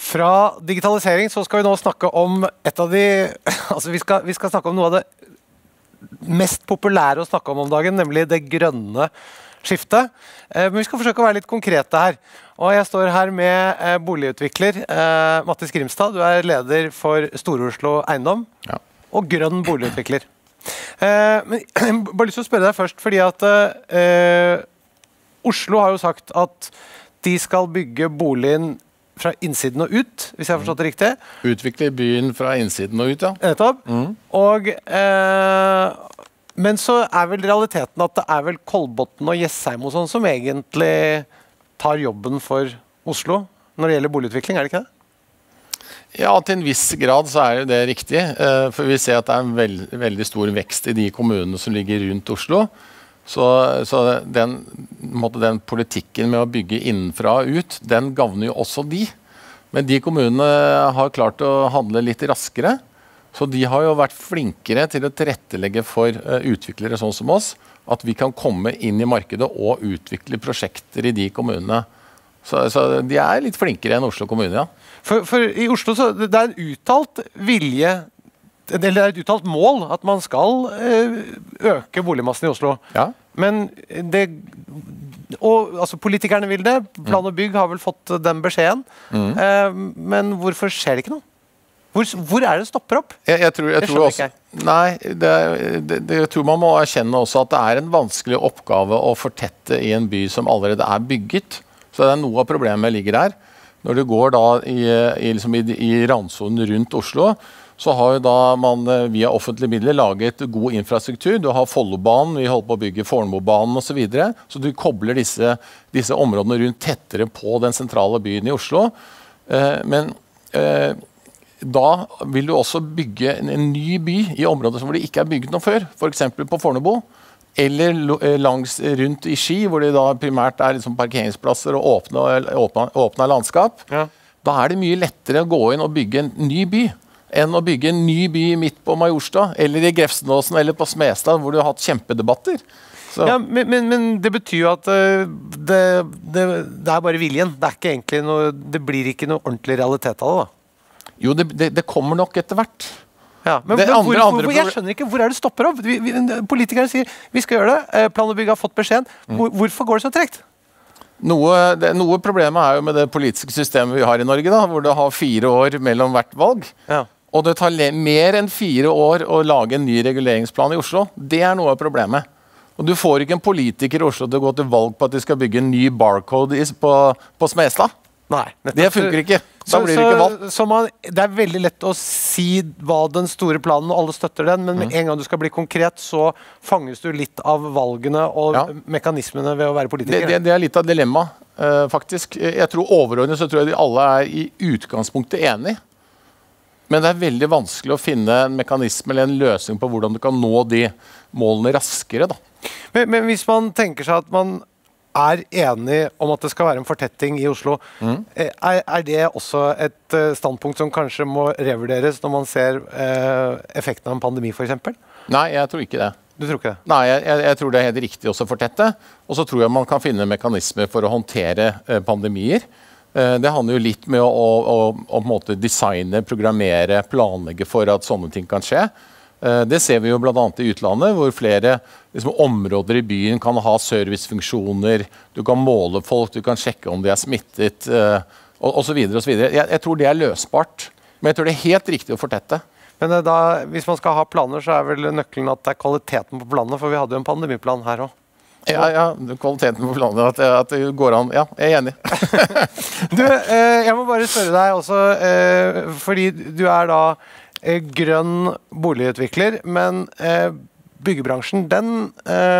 Fra digitalisering så skal vi nå snakke om et av de, altså vi skal snakke om noe av det mest populære å snakke om dagen, nemlig det grønne skiftet. Men vi skal forsøke å være litt konkrete her. Og jeg står her med boligutvikler, Mattis Grimstad. Du er leder for Stor-Oslo Eiendom og grønn boligutvikler. Men jeg bare lyst til å spørre deg først, fordi at Oslo har jo sagt at de skal bygge boligen fra innsiden og ut, hvis jeg har forstått det riktig. Utvikle byen fra innsiden og ut, ja. Nettopp. Og, men så er vel realiteten at det er vel Kolbotn og Jessheim og sånn som egentlig tar jobben for Oslo når det gjelder boligutvikling, er det ikke det? Ja, til en viss grad så er det riktig, for vi ser at det er en veldig stor vekst i de kommunene som ligger rundt Oslo. Så den politikken med å bygge innenfra og ut, den gavner jo også de. Men de kommunene har klart å handle litt raskere, så de har jo vært flinkere til å tilrettelegge for utviklere sånn som oss, at vi kan komme inn i markedet og utvikle prosjekter i de kommunene. Så de er litt flinkere enn Oslo kommune, ja. For i Oslo så det er en uttalt vilje, eller det er et uttalt mål at man skal øke boligmassen i Oslo. Ja. Men altså politikerne vil det, Plan og Bygg har vel fått den beskjeden. Men hvorfor skjer det ikke noe? Hvor er det stopper opp? Jeg tror også, nei, jeg tror man må erkjenne også at det er en vanskelig oppgave å fortette i en by som allerede er bygget. Så det er noe av problemet ligger der. Når du går da i randsonen rundt Oslo, så har jo da man via offentlige midler laget god infrastruktur. Du har Follobanen, vi holder på å bygge Fornebubanen og så videre. Så du kobler disse områdene rundt tettere på den sentrale byen i Oslo. Men da vil du også bygge en ny by i områder hvor det ikke er bygget noe før. For eksempel på Fornebu. Eller rundt i Ski, hvor det da primært er liksom parkeringsplasser og åpne landskap. Ja. Da er det mye lettere å gå inn og bygge en ny by, enn å bygge en ny by midt på Majorstad, eller i Grefsenåsen, eller på Smestad, hvor du har hatt kjempedebatter. Ja, men det betyr jo at det er bare viljen. Det er ikke egentlig noe, det blir ikke noe ordentlig realitet av det da. Jo, det kommer nok etter hvert. Ja, men jeg skjønner ikke, hvor er det stopper opp? Politikerne sier, vi skal gjøre det, Plan og Bygg har fått beskjeden. Hvorfor går det så tregt? Noe problemet er jo med det politiske systemet vi har i Norge, da, hvor det har 4 år mellom hvert valg. Ja. Og det tar mer enn 4 år å lage en ny reguleringsplan i Oslo. Det er noe av problemet. Og du får ikke en politiker i Oslo til å gå til valg på at de skal bygge en ny barcode på Smestad. Nei. Det funker ikke. Da blir det ikke valgt. Det er veldig lett å si hva den store planen, og alle støtter den, men med en gang du skal bli konkret, så fanges du litt av valgene og mekanismene ved å være politiker. Det er litt av dilemma, faktisk. Jeg tror overordnet så tror jeg de alle er i utgangspunktet enige. Men det er veldig vanskelig å finne en mekanisme eller en løsning på hvordan du kan nå de målene raskere, da. Men hvis man tenker seg at man er enig om at det skal være en fortetting i Oslo, er det også et standpunkt som kanskje må revurderes når man ser effekten av en pandemi, for eksempel? Nei, jeg tror ikke det. Du tror ikke det? Nei, jeg tror det er helt riktig også å fortette. Og så tror jeg man kan finne mekanismer for å håndtere pandemier. Det handler jo litt med å på en måte designe, programmere, planlegge for at sånne ting kan skje. Det ser vi jo blant annet i utlandet, hvor flere områder i byen kan ha servicefunksjoner, du kan måle folk, du kan sjekke om de er smittet, og så videre og så videre. Jeg tror det er løsbart, men jeg tror det er helt riktig å fortette. Men da, hvis man skal ha planer, så er vel nøkkelen at det er kvaliteten på planene, for vi hadde jo en pandemiplan her også. Ja, kvaliteten på planet, at det går an. Ja, jeg er enig. Du, jeg må bare spørre deg også, fordi du er da grønn boligutvikler, men byggebransjen, den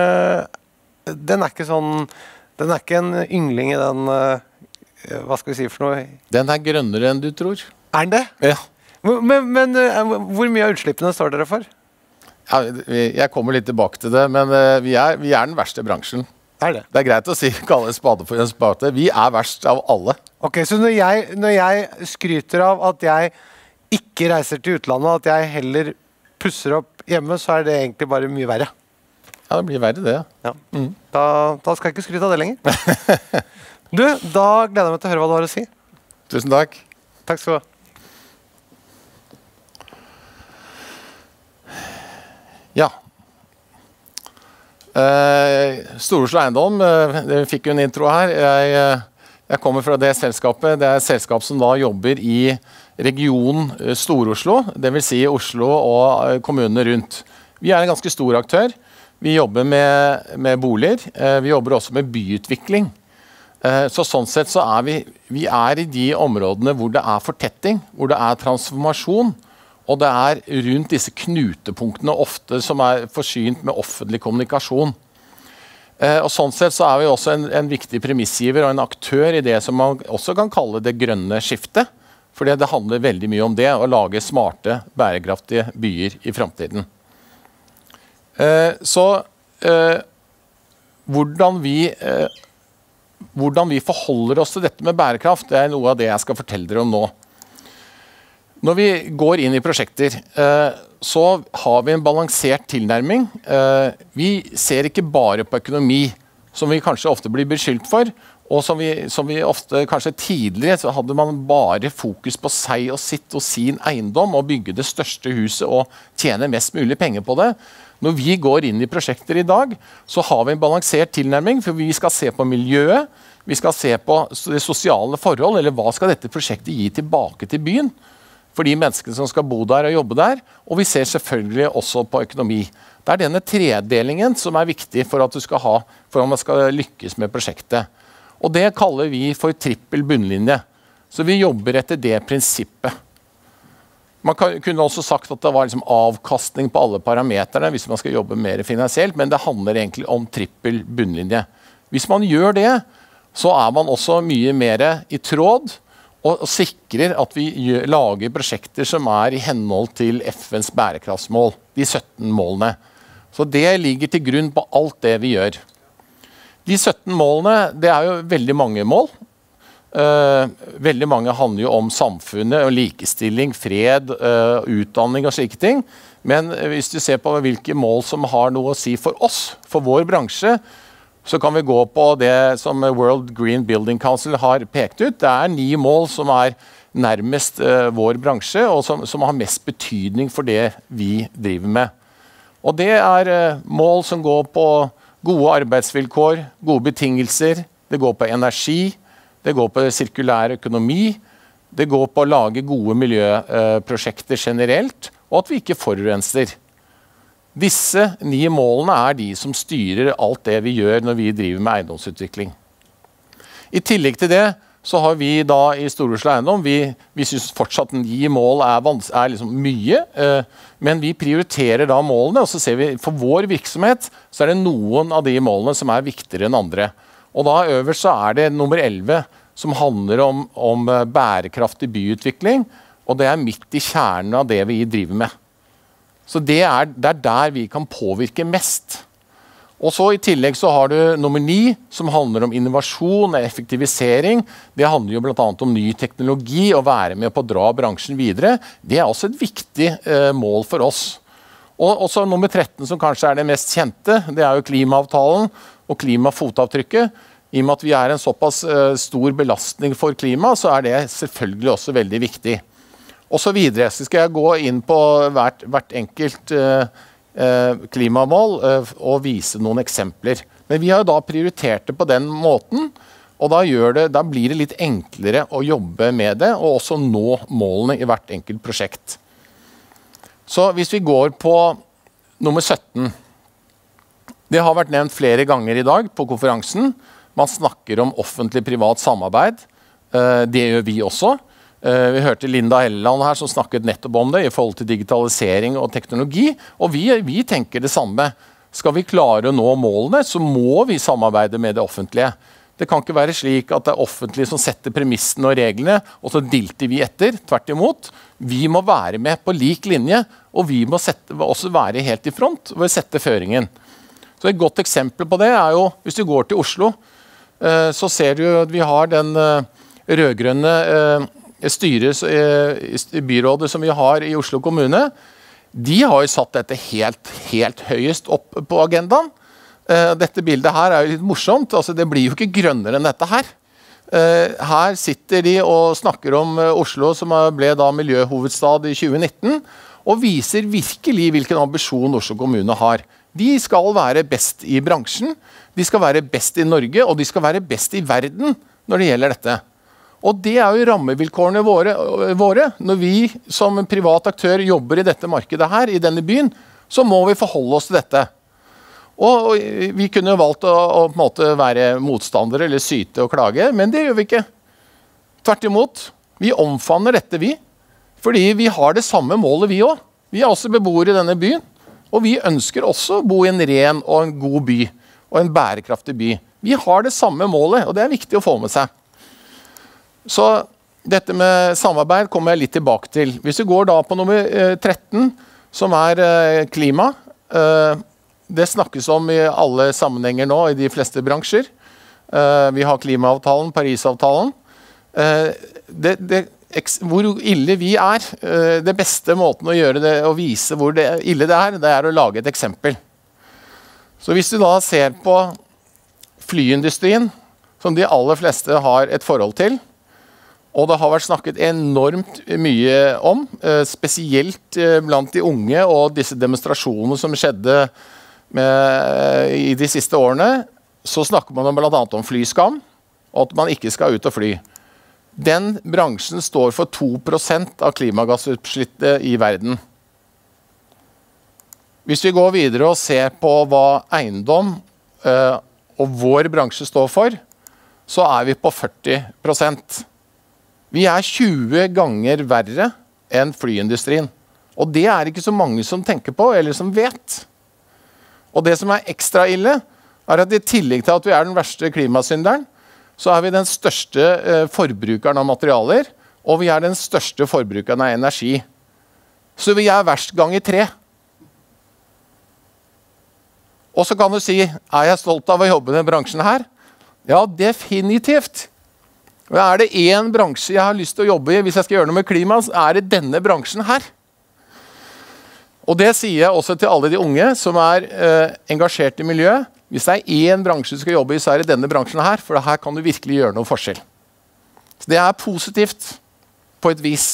er ikke sånn, den er ikke en yngling i den, hva skal vi si for noe? Den er grønnere enn du tror. Er den det? Ja. Men hvor mye av utslippene står dere for? Ja, jeg kommer litt tilbake til det, men vi er den verste bransjen. Er det? Det er greit å kalle en spade for en spade. Vi er verst av alle. Ok, så når jeg skryter av at jeg ikke reiser til utlandet, at jeg heller pusser opp hjemme, så er det egentlig bare mye verre. Ja, det blir verre det, ja. Da skal jeg ikke skryte av det lenger. Du, da gleder jeg meg til å høre hva du har å si. Tusen takk. Takk skal du ha. Ja. Stor-Oslo Eiendom, dere fikk jo en intro her. Jeg kommer fra det selskapet. Det er et selskap som da jobber i region Stor-Oslo, det vil si Oslo og kommunene rundt. Vi er en ganske stor aktør. Vi jobber med boliger. Vi jobber også med byutvikling. Så sånn sett så er vi er i de områdene hvor det er fortetting, hvor det er transformasjon, og det er rundt disse knutepunktene ofte som er forsynt med offentlig kommunikasjon. Og sånn sett så er vi også en viktig premissgiver og en aktør i det som man også kan kalle det grønne skiftet. For det handler veldig mye om det, å lage smarte, bærekraftige byer i fremtiden. Hvordan vi forholder oss til dette med bærekraft, det er noe av det jeg skal fortelle dere om nå. Når vi går inn i prosjekter, så har vi en balansert tilnærming. Vi ser ikke bare på økonomi, som vi kanskje ofte blir beskyldt for, og som vi ofte, kanskje tidligere, så hadde man bare fokus på seg og sitt og sin eiendom, og bygge det største huset og tjene mest mulig penger på det. Når vi går inn i prosjekter i dag, så har vi en balansert tilnærming, for vi skal se på miljøet, vi skal se på det sosiale forhold, eller hva skal dette prosjektet gi tilbake til byen, for de menneskene som skal bo der og jobbe der, og vi ser selvfølgelig også på økonomi. Det er denne tredelingen som er viktig for at man skal lykkes med prosjektet. Og det kaller vi for trippel bunnlinje. Så vi jobber etter det prinsippet. Man kunne også sagt at det var liksom avkastning på alle parameterne hvis man skal jobbe mer finansielt, men det handler egentlig om trippel bunnlinje. Hvis man gjør det, så er man også mye mer i tråd, og sikrer at vi lager prosjekter som er i henhold til FNs bærekraftsmål, de 17 målene. Så det ligger til grunn på alt det vi gjør. De 17 målene, det er jo veldig mange mål. Veldig mange handler jo om samfunnet, og likestilling, fred, utdanning og slike ting. Men hvis du ser på hvilke mål som har noe å si for oss, for vår bransje, så kan vi gå på det som World Green Building Council har pekt ut. Det er 9 mål som er nærmest vår bransje, og som har mest betydning for det vi driver med. Og det er mål som går på gode arbeidsvilkår, gode betingelser, det går på energi, det går på sirkulær økonomi, det går på å lage gode miljøprosjekter generelt, og at vi ikke forurenser. Disse 9 målene er de som styrer alt det vi gjør når vi driver med eiendomsutvikling. I tillegg til det så har vi da i Stor-Oslo Eiendom, vi synes fortsatt 9 mål er liksom mye, men vi prioriterer da målene, og så ser vi for vår virksomhet så er det noen av de målene som er viktigere enn andre. Og da øverst så er det nummer 11 som handler om bærekraftig byutvikling, og det er midt i kjernen av det vi driver med. Så det er der vi kan påvirke mest. Og så i tillegg så har du nummer 9, som handler om innovasjon og effektivisering. Det handler jo blant annet om ny teknologi, og være med på å dra bransjen videre. Det er også et viktig mål for oss. Og så nummer 13, som kanskje er det mest kjente, det er jo klimaavtalen og klimafotavtrykket. I og med at vi er en såpass stor belastning for klima, så er det selvfølgelig også veldig viktig. Og så videre, så skal jeg gå inn på hvert enkelt klimamål og vise noen eksempler. Men vi har jo da prioritert det på den måten, og da blir det litt enklere å jobbe med det, og også nå målene i hvert enkelt prosjekt. Så hvis vi går på nummer 17, det har vært nevnt flere ganger i dag på konferansen. Man snakker om offentlig-privat samarbeid, det gjør vi også. Vi hørte Linda Helleland her som snakket nettopp om det i forhold til digitalisering og teknologi, og vi tenker det samme. Skal vi klare å nå målene, så må vi samarbeide med det offentlige. Det kan ikke være slik at det er offentlige som setter premissene og reglene, og så dilter vi etter, tvert imot. Vi må være med på lik linje, og vi må også være helt i front ved å sette føringen. Så et godt eksempel på det er jo, hvis du går til Oslo, så ser du at vi har den rødgrønne byrådet som vi har i Oslo kommune. De har jo satt dette helt høyest opp på agendaen. Dette bildet her er jo litt morsomt. Altså, det blir jo ikke grønnere enn dette her. Her sitter de og snakker om Oslo, som ble da miljøhovedstad i 2019, og viser virkelig hvilken ambisjon Oslo kommune har. De skal være best i bransjen, de skal være best i Norge, og de skal være best i verden når det gjelder dette. Og det jo rammevilkårene våre. Når vi som privat aktør jobber i dette markedet her, i denne byen, så må vi forholde oss til dette. Og vi kunne valgt å på en måte være motstandere eller syte og klage, men det gjør vi ikke. Tvert imot, vi omfavner dette vi, fordi vi har det samme målet vi også. Vi også beboere i denne byen, og vi ønsker også å bo i en ren og en god by, og en bærekraftig by. Vi har det samme målet, og det viktig å få med seg. Så dette med samarbeid kommer jeg litt tilbake til. Hvis vi går da på nummer 13, som klima, det snakkes om i alle sammenhenger nå, i de fleste bransjer. Vi har klimaavtalen, Parisavtalen. Hvor ille vi det beste måten å gjøre det, å vise hvor ille det å lage et eksempel. Så hvis du da ser på flyindustrien, som de aller fleste har et forhold til, og det har vært snakket enormt mye om, spesielt blant de unge og disse demonstrasjonene som skjedde i de siste årene, så snakker man blant annet om flyskam, og at man ikke skal ut og fly. Den bransjen står for 2% av klimagassutslippet i verden. Hvis vi går videre og ser på hva eiendom og vår bransje står for, så vi på 40%. Vi 20 ganger verre enn flyindustrien. Og det ikke så mange som tenker på, eller som vet. Og det som ekstra ille, at i tillegg til at vi den verste klimasynderen, så vi den største forbrukeren av materialer, og vi den største forbrukeren av energi. Så vi verst ganger 3. Og så kan du si, jeg stolt av å jobbe i denne bransjen her? Ja, definitivt. Og det en bransje jeg har lyst til å jobbe i hvis jeg skal gjøre noe med klima, så det denne bransjen her. Og det sier jeg også til alle de unge som engasjert i miljøet. Hvis det en bransje du skal jobbe i, så det denne bransjen her, for her kan du virkelig gjøre noe forskjell. Så det positivt på et vis.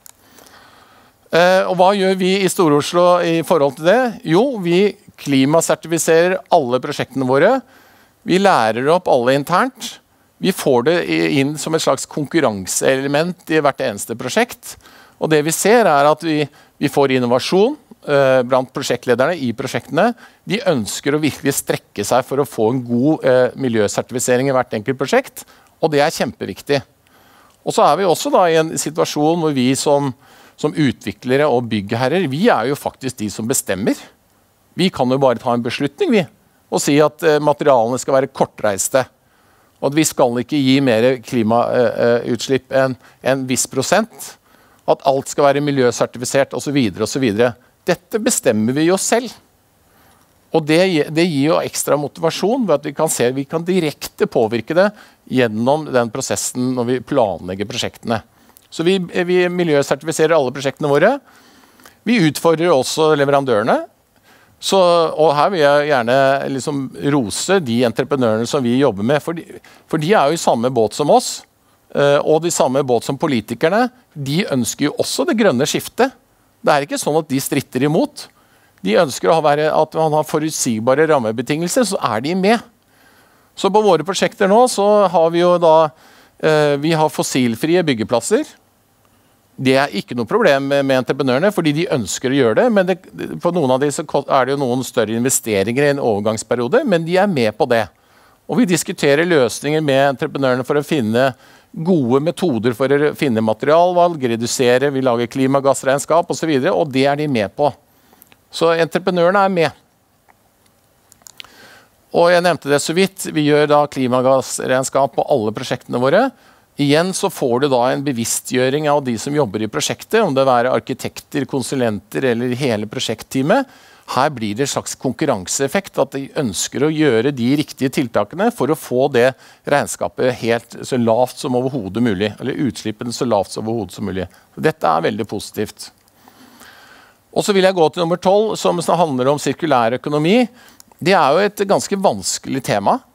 Og hva gjør vi i Stor-Oslo i forhold til det? Jo, vi klimasertifiserer alle prosjektene våre. Vi lærer opp alle internt. Vi får det inn som et slags konkurranseelement i hvert eneste prosjekt. Og det vi ser at vi får innovasjon blant prosjektlederne i prosjektene. De ønsker å virkelig strekke seg for å få en god miljøsertifisering i hvert enkelt prosjekt, og det kjempeviktig. Og så vi også da i en situasjon hvor vi som utviklere og byggherrer, vi jo faktisk de som bestemmer. Vi kan jo bare ta en beslutning, vi, og si at materialene skal være kortreiste, og at vi skal ikke gi mer klimautslipp enn en viss prosent, at alt skal være miljøsertifisert, og så videre, og så videre. Dette bestemmer vi jo selv. Og det gir jo ekstra motivasjon ved at vi kan se at vi kan direkte påvirke det gjennom den prosessen når vi planlegger prosjektene. Så vi miljøsertifiserer alle prosjektene våre. Vi utfordrer også leverandørene. Og her vil jeg gjerne liksom rose de entreprenørene som vi jobber med, for de jo i samme båt som oss, og de samme båt som politikerne. De ønsker jo også det grønne skiftet. Det ikke sånn at de stritter imot. De ønsker at man har forutsigbare rammebetingelser, så de med. Så på våre prosjekter nå så har vi jo da vi har fossilfrie byggeplasser. Det ikke noe problem med entreprenørene, fordi de ønsker å gjøre det, men på noen av de så det jo noen større investeringer i en overgangsperiode, men de med på det. Og vi diskuterer løsninger med entreprenørene for å finne gode metoder for å finne materialvalg, redusere, vi lager klimagassregnskap og så videre, og det de med på. Så entreprenørene med. Og jeg nevnte det så vidt, vi gjør da klimagassregnskap på alle prosjektene våre. Igjen så får du da en bevisstgjøring av de som jobber i prosjektet, om det arkitekter, konsulenter eller hele prosjektteamet. Her blir det en slags konkurranseeffekt, at de ønsker å gjøre de riktige tiltakene for å få det regnskapet helt så lavt som overhodet mulig, eller utslippene så lavt som overhodet som mulig. Dette veldig positivt. Og så vil jeg gå til nummer 12, som handler om sirkulær økonomi. Det jo et ganske vanskelig tema.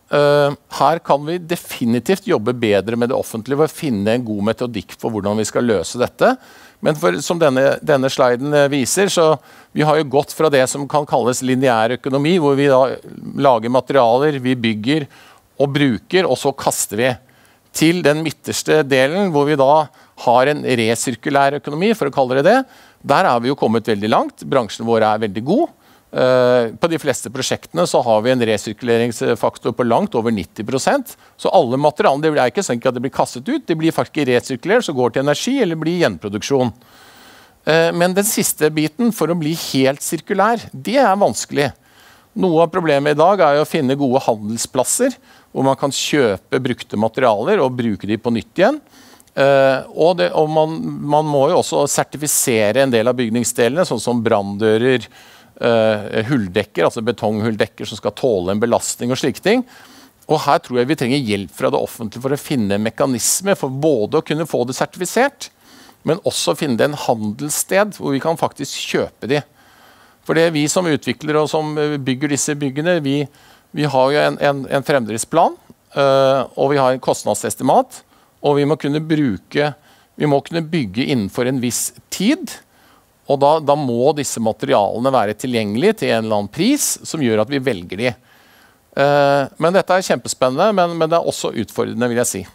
Her kan vi definitivt jobbe bedre med det offentlige for å finne en god metodikk for hvordan vi skal løse dette. Men som denne sliden viser, så vi har jo gått fra det som kan kalles lineær økonomi, hvor vi da lager materialer, vi bygger og bruker, og så kaster vi, til den midterste delen, hvor vi da har en resirkulær økonomi, for å kalle det det. Der er vi jo kommet veldig langt. Bransjen vår er veldig god. På de fleste prosjektene så har vi en resirkuleringsfaktor på langt over 90%. Så alle materialene, det er ikke sånn at det blir kastet ut, det blir faktisk resirkulert, så går til energi eller blir gjenproduksjon. Men den siste biten, for å bli helt sirkulær, det er vanskelig. Noe av problemet i dag er jo å finne gode handelsplasser, hvor man kan kjøpe brukte materialer og bruke de på nytt igjen. Og man må jo også sertifisere en del av bygningsdelene, sånn som branndører, hulldekker, altså betonghulldekker som skal tåle en belastning og slike ting. Og her tror jeg vi trenger hjelp fra det offentlige for å finne mekanismer for både å kunne få det sertifisert, men også finne en handelssted hvor vi kan faktisk kjøpe de. For det er vi som utvikler og som bygger disse byggene, vi har jo en fremdriftsplan, og vi har en kostnadsestimat, og vi må kunne bygge innenfor en viss tid. Og da må disse materialene være tilgjengelige til en eller annen pris som gjør at vi velger de. Men dette er kjempespennende, men det er også utfordrende, vil jeg si.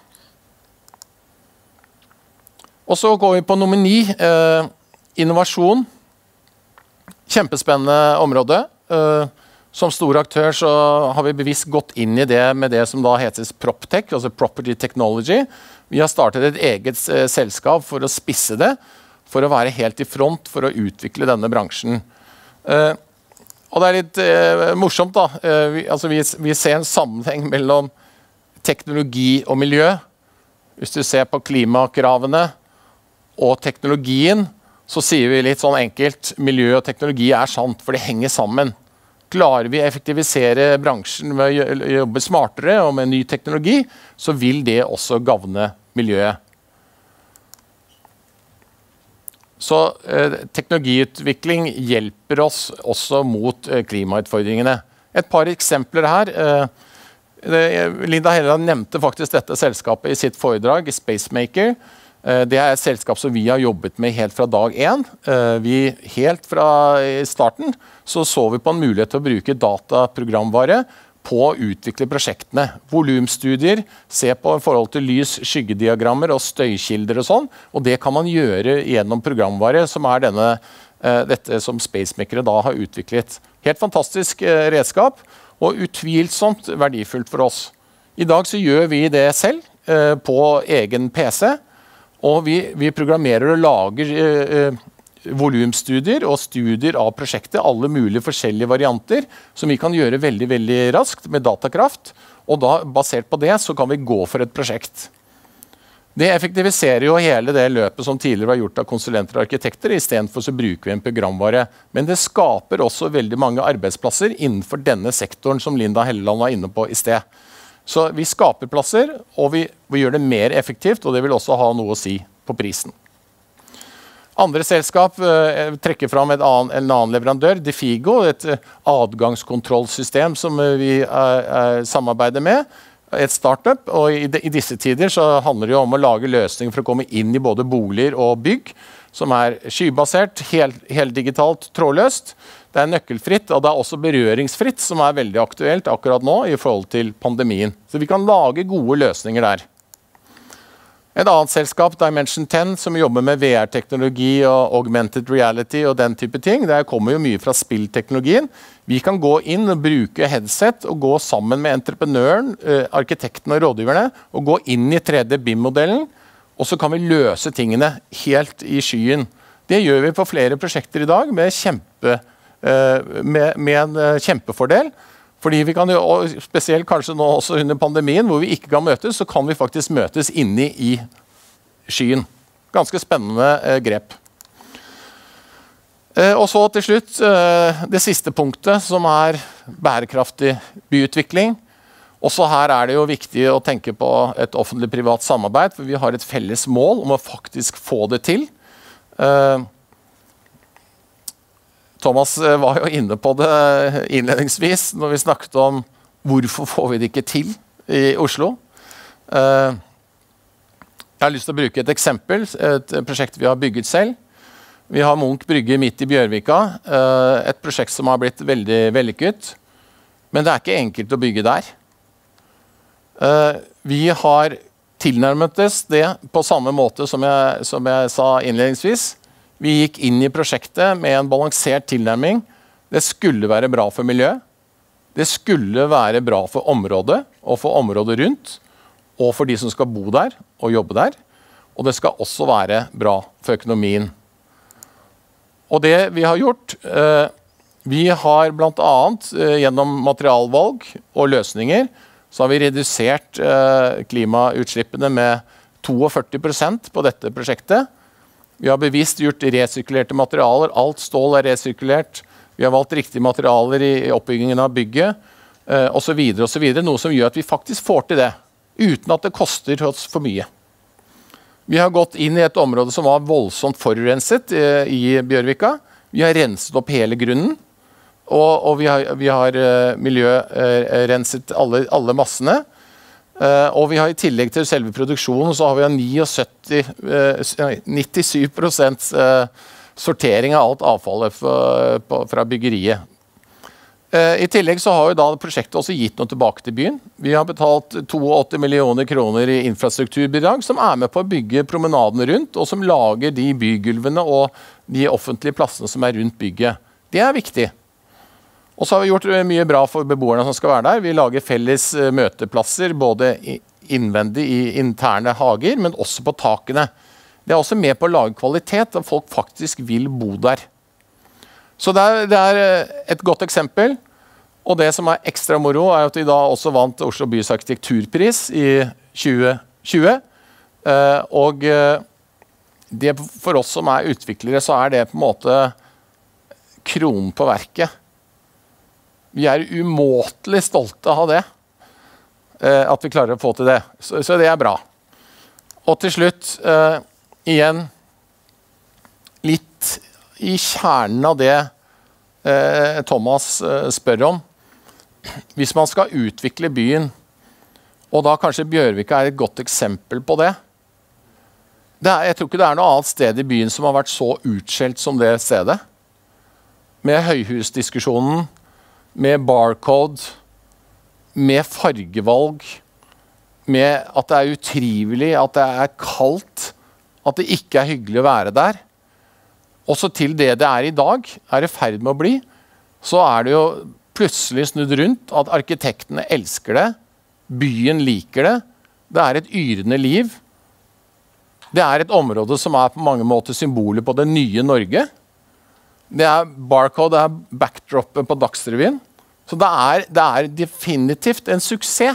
Og så går vi på nummer 9, innovasjon. Kjempespennende område. Som stor aktør så har vi bevisst gått inn i det med det som da heter PropTech, altså Property Technology. Vi har startet et eget selskap for å spisse det, for å være helt i front for å utvikle denne bransjen. Og det er litt morsomt da. Vi ser en sammenheng mellom teknologi og miljø. Hvis du ser på klimakravene og teknologien, så sier vi litt sånn enkelt, miljø og teknologi er sant, for det henger sammen. Klarer vi å effektivisere bransjen med å jobbe smartere og med ny teknologi, så vil det også gagne miljøet. Så teknologiutvikling hjelper oss også mot klimautfordringene. Et par eksempler her. Linda Helleland nevnte faktisk dette selskapet i sitt foredrag, Spacemaker. Det er et selskap som vi har jobbet med helt fra dag 1. Helt fra starten så vi på en mulighet til å bruke dataprogramvare på å utvikle prosjektene. Volumstudier, se på forhold til lys, skyggediagrammer og støykilder og sånn, og det kan man gjøre gjennom programvare, som er dette som Spacemakere da har utviklet. Helt fantastisk redskap, og utvilsomt verdifullt for oss. I dag så gjør vi det selv på egen PC, og vi programmerer og lager volumstudier og studier av prosjektet, alle mulige forskjellige varianter, som vi kan gjøre veldig, veldig raskt med datakraft, og da basert på det så kan vi gå for et prosjekt. Det effektiviserer jo hele det løpet som tidligere var gjort av konsulenter og arkitekter, i stedet for så bruker vi en programvare. Men det skaper også veldig mange arbeidsplasser innenfor denne sektoren som Linda Helleland var inne på i sted. Så vi skaper plasser, og vi gjør det mer effektivt, og det vil også ha noe å si på prisen. Andre selskap trekker fram en annen leverandør, Defigo, et adgangskontrollsystem som vi samarbeider med, et startup, og i disse tider så handler det jo om å lage løsninger for å komme inn i både boliger og bygg, som er skybasert, heldigitalt, trådløst. Det er nøkkelfritt, og det er også berøringsfritt, som er veldig aktuelt akkurat nå i forhold til pandemien. Så vi kan lage gode løsninger der. Et annet selskap, Dimension 10, som jobber med VR-teknologi og augmented reality og den type ting. Det kommer jo mye fra spillteknologien. Vi kan gå inn og bruke headset og gå sammen med entreprenøren, arkitekten og rådgiverne, og gå inn i 3D BIM-modellen, og så kan vi løse tingene helt i skyen. Det gjør vi på flere prosjekter i dag med en kjempefordel. Fordi vi kan jo, spesielt kanskje nå også under pandemien, hvor vi ikke kan møtes, så kan vi faktisk møtes inne i skyen. Ganske spennende grep. Og så til slutt, det siste punktet, som er bærekraftig byutvikling. Også her er det jo viktig å tenke på et offentlig-privat samarbeid, for vi har et felles mål om å faktisk få det til. Thomas var jo inne på det innledningsvis når vi snakket om Hvorfor får vi det ikke til i Oslo? Jeg har lyst til å bruke et eksempel, et prosjekt vi har bygget selv. Vi har Munch Brygge midt i Bjørvika, et prosjekt som har blitt veldig vellykket. Men det er ikke enkelt å bygge der. Vi har tilnærmet oss det på samme måte som jeg sa innledningsvis. Vi gikk inn i prosjektet med en balansert tilnærming. Det skulle være bra for miljøet. Det skulle være bra for området og for området rundt, og for de som skal bo der og jobbe der. Og det skal også være bra for økonomien. Og det vi har gjort, vi har blant annet gjennom materialvalg og løsninger, så har vi redusert klimautslippene med 42% på dette prosjektet. Vi har bevisst gjort resirkulerte materialer, alt stål resirkulert. Vi har valgt riktige materialer i oppbyggingen av bygget, og så videre, noe som gjør at vi faktisk får til det, uten at det koster oss for mye. Vi har gått inn i et område som var voldsomt forurenset i Bjørvika. Vi har renset opp hele grunnen, og vi har miljørenset alle massene. Og vi har i tillegg til selve produksjonen, så har vi 97% sortering av alt avfallet fra byggeriet. I tillegg så har jo da prosjektet også gitt noe tilbake til byen. Vi har betalt 82 millioner kroner i infrastrukturbidrag, som er med på å bygge promenadene rundt, og som lager de bygulvene og de offentlige plassene som er rundt bygget. Det er viktig. Og så har vi gjort mye bra for beboerne som skal være der. Vi lager felles møteplasser, både innvendig i interne hager, men også på takene. Det er også med på å lage kvalitet, at folk faktisk vil bo der. Så det er et godt eksempel. Og det som er ekstra moro, er at vi da også vant Oslo bys arkitekturpris i 2020. Og det for oss som er utviklere, så er det på en måte kronen på verket. Vi er umåtelig stolte av det, at vi klarer å få til det. Så det er bra. Og til slutt, igjen, litt i kjernen av det Thomas spør om. Hvis man skal utvikle byen, og da kanskje Bjørvika er et godt eksempel på det. Jeg tror ikke det er noe annet sted i byen som har vært så utskjelt som det stedet. Med høyhusdiskusjonen, med barcode, med fargevalg, med at det er utrivelig, at det er kaldt, at det ikke er hyggelig å være der. Også til det er i dag, er i ferd med å bli, så er det jo plutselig snudd rundt at arkitektene elsker det, byen liker det, det er et yrende liv. Det er et område som er på mange måter symboler på det nye Norge. Det er barcode, det er backdropen på Dagsrevyen. Så det er definitivt en suksess.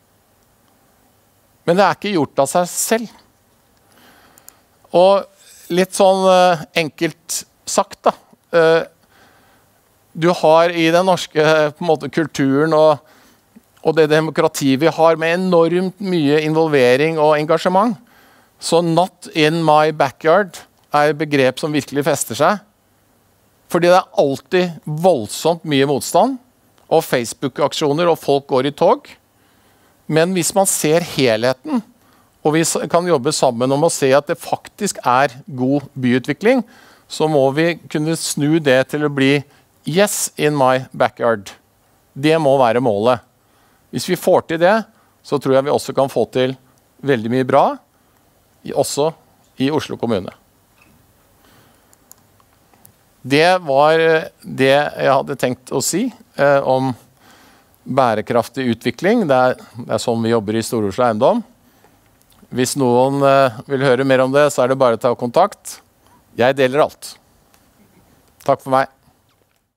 Men det er ikke gjort av seg selv. Og litt sånn enkelt sagt da. Du har i den norske på en måte, kulturen og det demokratiet vi har med enormt mye involvering og engasjement. Så not in my backyard er et begrep som virkelig fester seg. Fordi det er alltid voldsomt mye motstand, og Facebook-aksjoner, og folk går i tog. Men hvis man ser helheten, og vi kan jobbe sammen om å se at det faktisk er god byutvikling, så må vi kunne snu det til å bli yes in my backyard. Det må være målet. Hvis vi får til det, så tror jeg vi også kan få til veldig mye bra, også i Oslo kommune. Det var det jeg hadde tenkt å si om bærekraftig utvikling. Det er sånn vi jobber i Stor-Oslo Eiendom. Hvis noen vil høre mer om det, så er det bare å ta kontakt. Jeg deler alt. Takk for meg.